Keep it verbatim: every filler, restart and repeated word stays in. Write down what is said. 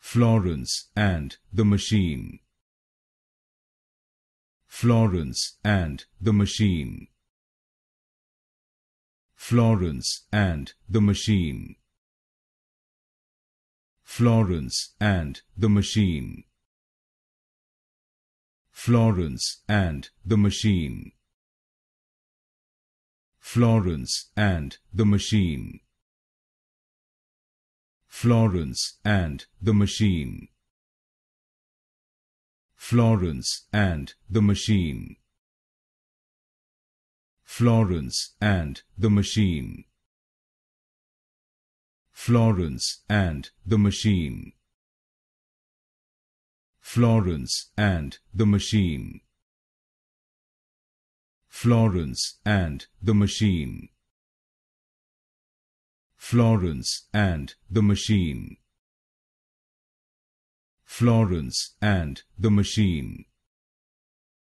Florence and the Machine. Florence and the Machine. Florence and the Machine. Florence and the Machine. Florence and the Machine. Florence and the Machine. Florence and the Machine. Florence and the Machine. Florence and the Machine. Florence and the Machine. Florence and the Machine. Florence and the Machine. Florence and the Machine. Florence and the Machine.